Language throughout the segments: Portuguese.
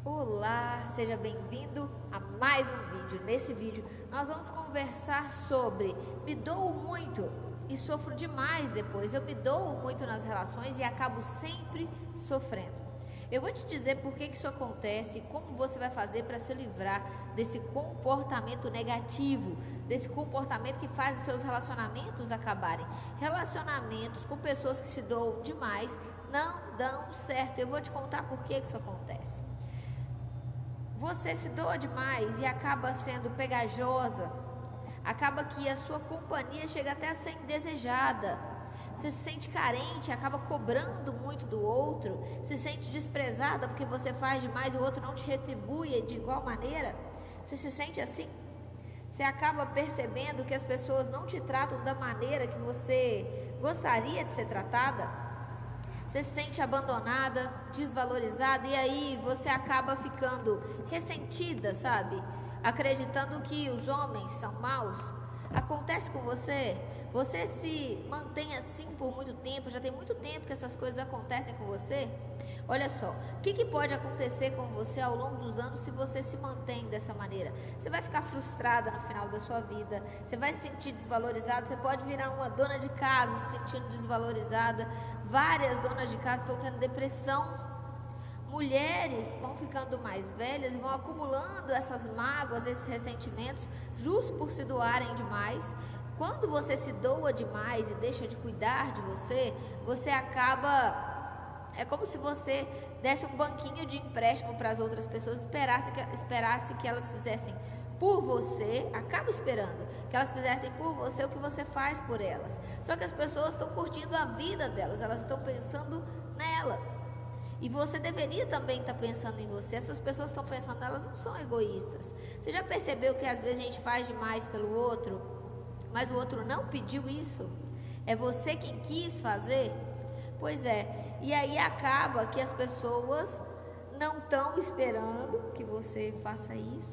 Olá, seja bem-vindo a mais um vídeo. Nesse vídeo nós vamos conversar sobre me dou muito e sofro demais depois. Eu me dou muito nas relações e acabo sempre sofrendo. Eu vou te dizer por que isso acontece e como você vai fazer para se livrar desse comportamento negativo, desse comportamento que faz os seus relacionamentos acabarem. Relacionamentos com pessoas que se doam demais não dão certo. Eu vou te contar por que isso acontece. Você se doa demais e acaba sendo pegajosa, acaba que a sua companhia chega até a ser indesejada. Você se sente carente, acaba cobrando muito do outro, se sente desprezada porque você faz demais e o outro não te retribui de igual maneira. Você se sente assim? Você acaba percebendo que as pessoas não te tratam da maneira que você gostaria de ser tratada? Você se sente abandonada, desvalorizada e aí você acaba ficando ressentida, sabe? Acreditando que os homens são maus. Acontece com você? Você se mantém assim por muito tempo? Já tem muito tempo que essas coisas acontecem com você? Olha só, o que pode acontecer com você ao longo dos anos se você se mantém dessa maneira? Você vai ficar frustrada no final da sua vida, você vai se sentir desvalorizada, você pode virar uma dona de casa se sentindo desvalorizada. Várias donas de casa estão tendo depressão. Mulheres vão ficando mais velhas e vão acumulando essas mágoas, esses ressentimentos, justo por se doarem demais. Quando você se doa demais e deixa de cuidar de você, você acaba... É como se você desse um banquinho de empréstimo para as outras pessoas, esperasse que elas fizessem por você, acaba esperando que elas fizessem por você o que você faz por elas. Só que as pessoas estão curtindo a vida delas, elas estão pensando nelas. E você deveria também estar pensando em você. Essas pessoas estão pensando, elas não são egoístas. Você já percebeu que às vezes a gente faz demais pelo outro, mas o outro não pediu isso? É você quem quis fazer? Pois é. E aí acaba que as pessoas não estão esperando que você faça isso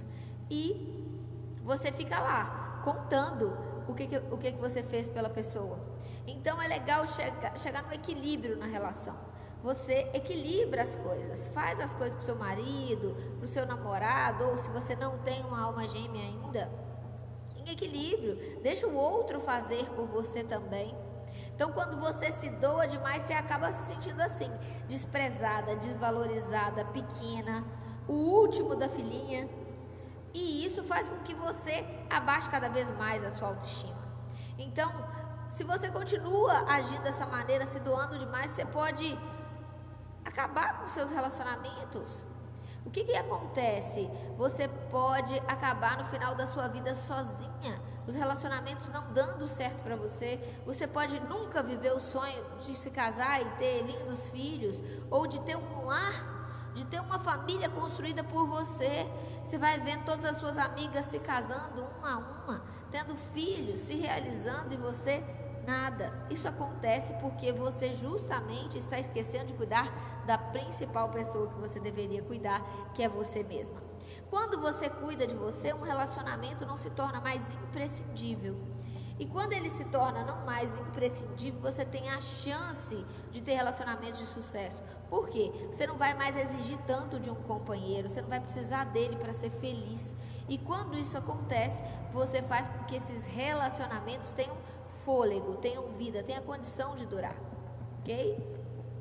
e você fica lá contando o que você fez pela pessoa. Então é legal chegar no equilíbrio na relação. Você equilibra as coisas, faz as coisas para o seu marido, para o seu namorado, ou se você não tem uma alma gêmea ainda, em equilíbrio, deixa o outro fazer por você também. Então quando você se doa demais, você acaba se sentindo assim, desprezada, desvalorizada, pequena, o último da filinha. E isso faz com que você abaixe cada vez mais a sua autoestima. Então, se você continua agindo dessa maneira, se doando demais, você pode acabar com seus relacionamentos. O que acontece? Você pode acabar no final da sua vida sozinha, os relacionamentos não dando certo para você. Você pode nunca viver o sonho de se casar e ter lindos filhos, ou de ter um lar, de ter uma família construída por você. Você vai vendo todas as suas amigas se casando uma a uma, tendo filhos, se realizando, e você nada. Isso acontece porque você justamente está esquecendo de cuidar da principal pessoa que você deveria cuidar, que é você mesma. Quando você cuida de você, um relacionamento não se torna mais imprescindível. E quando ele se torna não mais imprescindível, você tem a chance de ter relacionamentos de sucesso. Por quê? Você não vai mais exigir tanto de um companheiro, você não vai precisar dele para ser feliz. E quando isso acontece, você faz com que esses relacionamentos tenham fôlego, tenham vida, tenham condição de durar. Ok?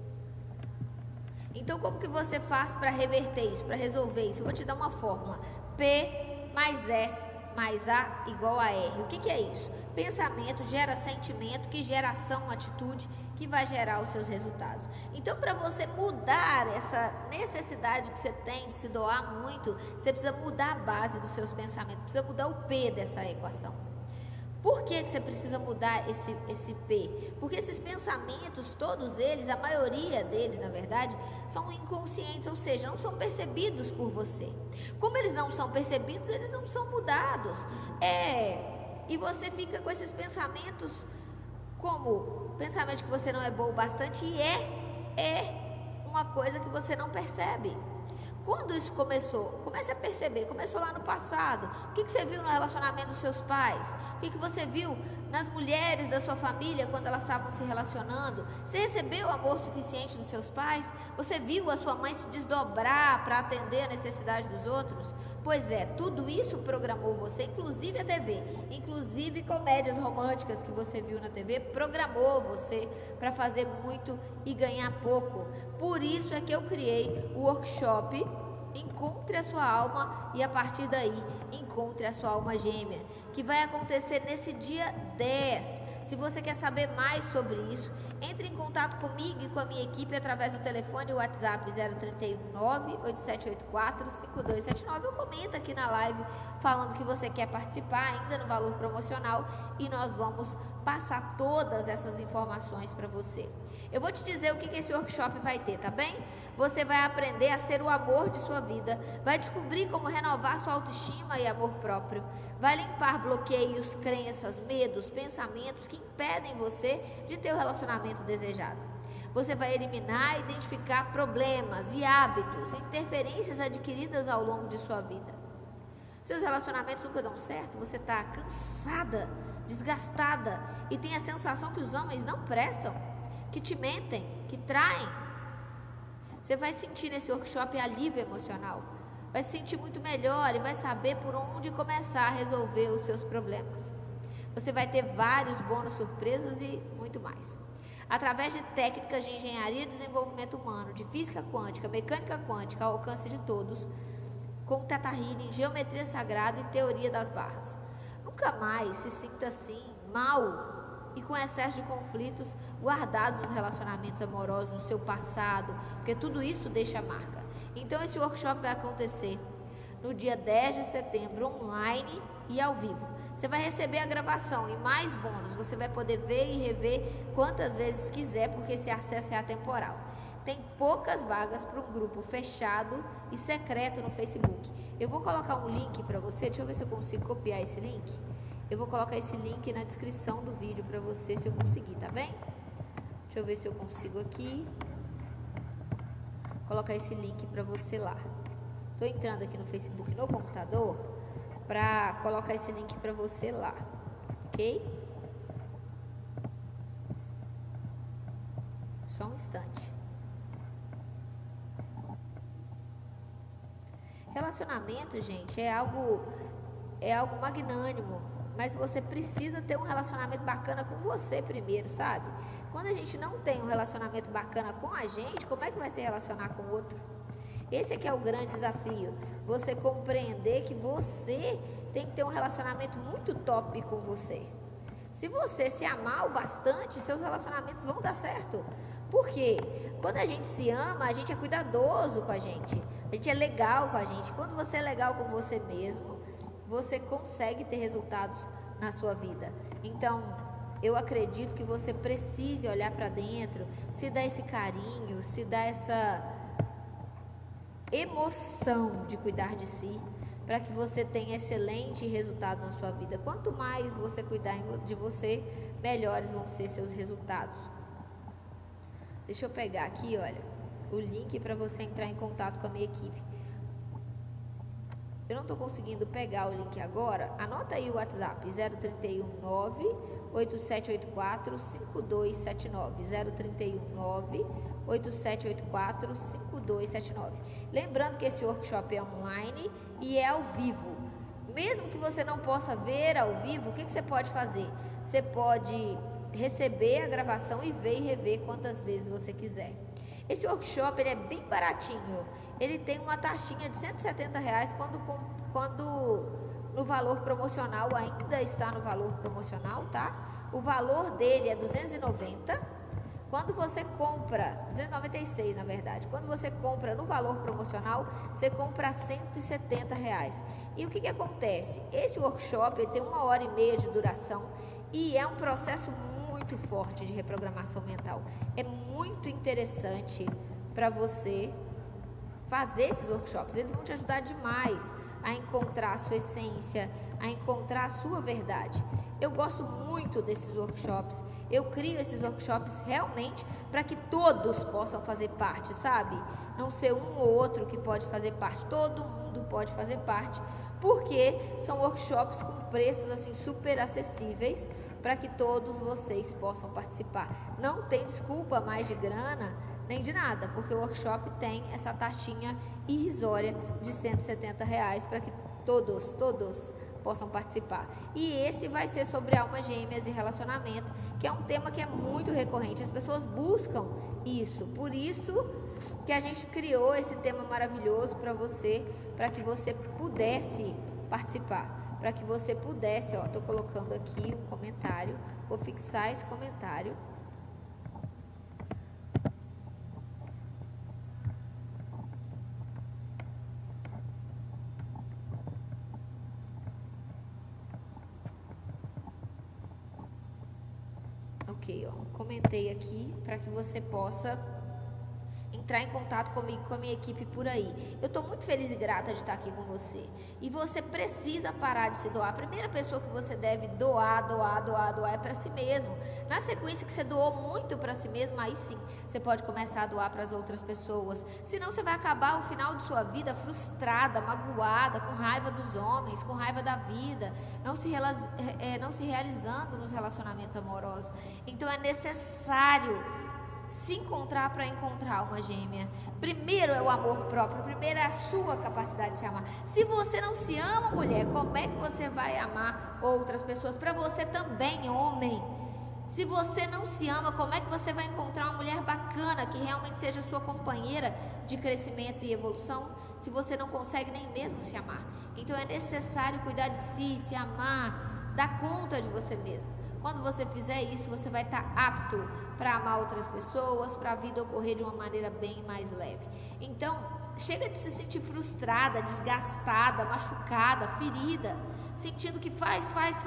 Então, como que você faz para reverter isso, para resolver isso? Eu vou te dar uma fórmula. P mais S mais A igual a R. O que é isso? Pensamento gera sentimento, que gera ação, atitude, que vai gerar os seus resultados. Então, para você mudar essa necessidade que você tem de se doar muito, você precisa mudar a base dos seus pensamentos, precisa mudar o P dessa equação. Por que você precisa mudar esse P? Porque esses pensamentos, todos eles, a maioria deles, na verdade, são inconscientes, ou seja, não são percebidos por você. Como eles não são percebidos, eles não são mudados. E você fica com esses pensamentos como pensamento de que você não é bom o bastante, e é uma coisa que você não percebe. Quando isso começou? Comece a perceber. Começou lá no passado. O que você viu no relacionamento dos seus pais? O que você viu nas mulheres da sua família quando elas estavam se relacionando? Você recebeu amor suficiente dos seus pais? Você viu a sua mãe se desdobrar para atender a necessidade dos outros? Pois é, tudo isso programou você, inclusive a TV, inclusive comédias românticas que você viu na TV, programou você para fazer muito e ganhar pouco. Por isso é que eu criei o workshop Encontre a Sua Alma e a partir daí encontre a sua alma gêmea, que vai acontecer nesse dia 10. Se você quer saber mais sobre isso, entre em contato comigo e com a minha equipe através do telefone e WhatsApp 031-98784-5279 ou comenta aqui na live falando que você quer participar ainda no valor promocional e nós vamos passar todas essas informações para você. Eu vou te dizer o que esse workshop vai ter, tá bem? Você vai aprender a ser o amor de sua vida, vai descobrir como renovar sua autoestima e amor próprio, vai limpar bloqueios, crenças, medos, pensamentos que impedem você de ter o relacionamento desejado. Você vai eliminar e identificar problemas e hábitos, interferências adquiridas ao longo de sua vida. Seus relacionamentos nunca dão certo, você está cansada, desgastada e tem a sensação que os homens não prestam, que te mentem, que traem. Você vai sentir nesse workshop alívio emocional, vai se sentir muito melhor e vai saber por onde começar a resolver os seus problemas. Você vai ter vários bônus surpresas e muito mais. Através de técnicas de engenharia e desenvolvimento humano, de física quântica, mecânica quântica ao alcance de todos, com Teta Healing, geometria sagrada e teoria das barras. Nunca mais se sinta assim, mal e com excesso de conflitos guardados nos relacionamentos amorosos do seu passado, porque tudo isso deixa marca. Então esse workshop vai acontecer no dia 10 de setembro, online e ao vivo. Você vai receber a gravação e mais bônus, você vai poder ver e rever quantas vezes quiser, porque esse acesso é atemporal. Tem poucas vagas para um grupo fechado e secreto no Facebook. Eu vou colocar um link para você, deixa eu ver se eu consigo copiar esse link. Eu vou colocar esse link na descrição do vídeo para você, se eu conseguir, tá bem? Deixa eu ver se eu consigo aqui. Colocar esse link para você lá. Tô entrando aqui no Facebook no computador para colocar esse link para você lá, ok? Só um instante. Relacionamento, gente, é algo magnânimo. Mas você precisa ter um relacionamento bacana com você primeiro, sabe? Quando a gente não tem um relacionamento bacana com a gente, como é que vai se relacionar com o outro? Esse aqui é o grande desafio. Você compreender que você tem que ter um relacionamento muito top com você. Se você se amar o bastante, seus relacionamentos vão dar certo. Por quê? Quando a gente se ama, a gente é cuidadoso com a gente é legal com a gente. Quando você é legal com você mesmo, você consegue ter resultados na sua vida. Então, eu acredito que você precise olhar para dentro, se dar esse carinho, se dar essa emoção de cuidar de si, para que você tenha excelente resultado na sua vida. Quanto mais você cuidar de você, melhores vão ser seus resultados. Deixa eu pegar aqui, olha, o link para você entrar em contato com a minha equipe. Eu não estou conseguindo pegar o link agora. Anota aí o WhatsApp, 031-98784-5279. 031-98784-5279. Lembrando que esse workshop é online e é ao vivo. Mesmo que você não possa ver ao vivo, o que você pode fazer? Você pode receber a gravação e ver e rever quantas vezes você quiser. Esse workshop ele é bem baratinho. Ele tem uma taxinha de R$170 quando no valor promocional, ainda está no valor promocional, tá? O valor dele é R$290. Quando você compra, R$296 na verdade, quando você compra no valor promocional, você compra R$170. E o que acontece? Esse workshop ele tem 1h30 de duração e é um processo muito forte de reprogramação mental. É muito interessante para você fazer esses workshops. Eles vão te ajudar demais a encontrar a sua essência, a encontrar a sua verdade. Eu gosto muito desses workshops. Eu crio esses workshops realmente para que todos possam fazer parte, sabe? Não ser um ou outro que pode fazer parte, todo mundo pode fazer parte, porque são workshops com preços assim super acessíveis para que todos vocês possam participar. Não tem desculpa mais de grana, nem de nada, porque o workshop tem essa taxinha irrisória de R$170 para que todos possam participar. E esse vai ser sobre almas gêmeas e relacionamento, que é um tema que é muito recorrente, as pessoas buscam isso, por isso que a gente criou esse tema maravilhoso para que você pudesse participar, para que você pudesse, ó, tô colocando aqui um comentário, vou fixar esse comentário. Ok, ó, comentei aqui para que você possa entrar em contato comigo, com a minha equipe por aí. Eu estou muito feliz e grata de estar aqui com você. E você precisa parar de se doar. A primeira pessoa que você deve doar é para si mesmo. Na sequência que você doou muito para si mesmo, aí sim, você pode começar a doar para as outras pessoas. Senão você vai acabar o final de sua vida frustrada, magoada, com raiva dos homens, com raiva da vida, não se realizando nos relacionamentos amorosos. Então é necessário se encontrar para encontrar uma gêmea. Primeiro é o amor próprio, primeiro é a sua capacidade de se amar. Se você não se ama, mulher, como é que você vai amar outras pessoas? Para você também, homem. Se você não se ama, como é que você vai encontrar uma mulher bacana, que realmente seja sua companheira de crescimento e evolução, se você não consegue nem mesmo se amar? Então é necessário cuidar de si, se amar, dar conta de você mesmo. Quando você fizer isso, você vai estar apto para amar outras pessoas, para a vida ocorrer de uma maneira bem mais leve. Então, chega de se sentir frustrada, desgastada, machucada, ferida, sentindo que faz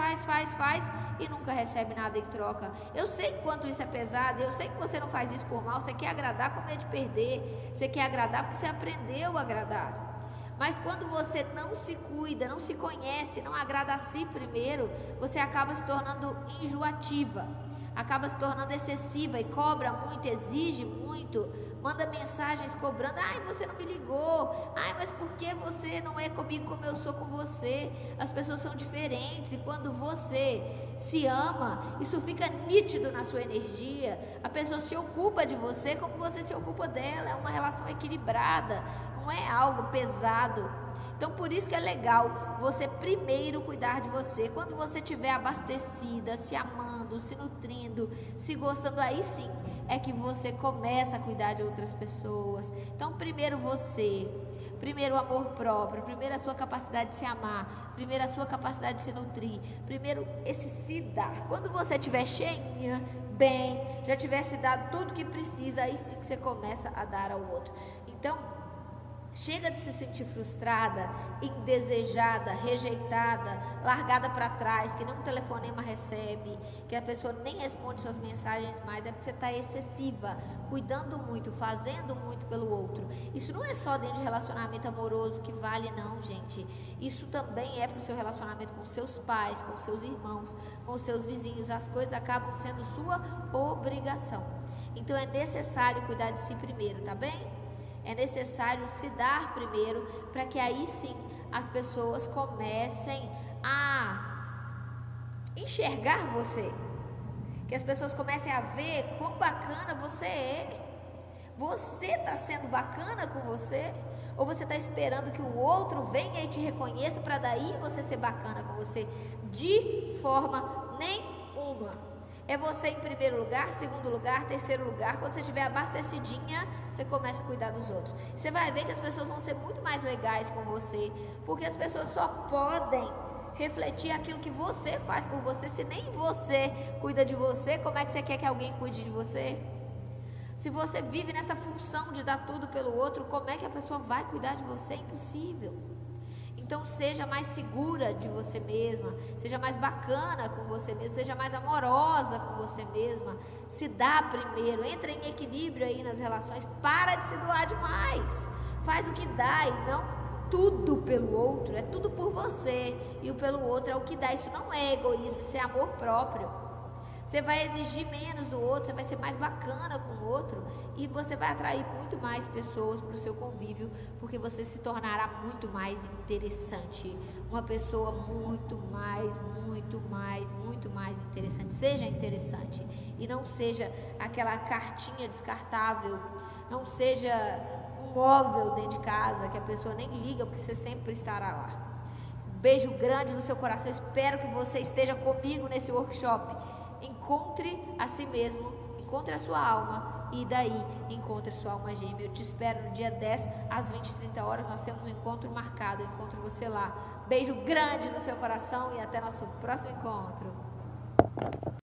e nunca recebe nada em troca. Eu sei quanto isso é pesado, eu sei que você não faz isso por mal, você quer agradar com medo de perder, você quer agradar porque você aprendeu a agradar. Mas quando você não se cuida, não se conhece, não agrada a si primeiro, você acaba se tornando enjoativa, acaba se tornando excessiva e cobra muito, exige muito, manda mensagens cobrando: ai, você não me ligou, ai, mas por que você não é comigo como eu sou com você? As pessoas são diferentes. E quando você se ama, isso fica nítido na sua energia, a pessoa se ocupa de você como você se ocupa dela, é uma relação equilibrada, não é algo pesado. Então por isso que é legal você primeiro cuidar de você. Quando você estiver abastecida, se amando, se nutrindo, se gostando, aí sim é que você começa a cuidar de outras pessoas. Então primeiro você, primeiro o amor próprio, primeiro a sua capacidade de se amar, primeiro a sua capacidade de se nutrir, primeiro esse se dar. Quando você estiver cheinha, bem, já tiver se dado tudo que precisa, aí sim que você começa a dar ao outro. Então chega de se sentir frustrada, indesejada, rejeitada, largada para trás, que nem um telefonema recebe, que a pessoa nem responde suas mensagens mais, é porque você está excessiva, cuidando muito, fazendo muito pelo outro. Isso não é só dentro de relacionamento amoroso que vale não, gente. Isso também é para o seu relacionamento com seus pais, com seus irmãos, com seus vizinhos. As coisas acabam sendo sua obrigação. Então é necessário cuidar de si primeiro, tá bem? É necessário se dar primeiro, para que aí sim as pessoas comecem a enxergar você, que as pessoas comecem a ver quão bacana você é. Você está sendo bacana com você? Ou você está esperando que o outro venha e te reconheça para daí você ser bacana com você? De forma nenhuma. É você em primeiro lugar, segundo lugar, terceiro lugar. Quando você estiver abastecidinha, você começa a cuidar dos outros. Você vai ver que as pessoas vão ser muito mais legais com você, porque as pessoas só podem refletir aquilo que você faz por você. Se nem você cuida de você, como é que você quer que alguém cuide de você? Se você vive nessa função de dar tudo pelo outro, como é que a pessoa vai cuidar de você? É impossível. Então seja mais segura de você mesma, seja mais bacana com você mesma, seja mais amorosa com você mesma, se dá primeiro, entra em equilíbrio aí nas relações, para de se doar demais, faz o que dá e não tudo pelo outro, é tudo por você e o pelo outro é o que dá. Isso não é egoísmo, isso é amor próprio. Você vai exigir menos do outro, você vai ser mais bacana com o outro e você vai atrair muito mais pessoas para o seu convívio, porque você se tornará muito mais interessante. Uma pessoa muito mais interessante. Seja interessante e não seja aquela cartinha descartável, não seja um móvel dentro de casa que a pessoa nem liga porque você sempre estará lá. Um beijo grande no seu coração, espero que você esteja comigo nesse workshop. Encontre a si mesmo, encontre a sua alma e daí encontre a sua alma gêmea. Eu te espero no dia 10 às 20h30, nós temos um encontro marcado, eu encontro você lá. Beijo grande no seu coração e até nosso próximo encontro.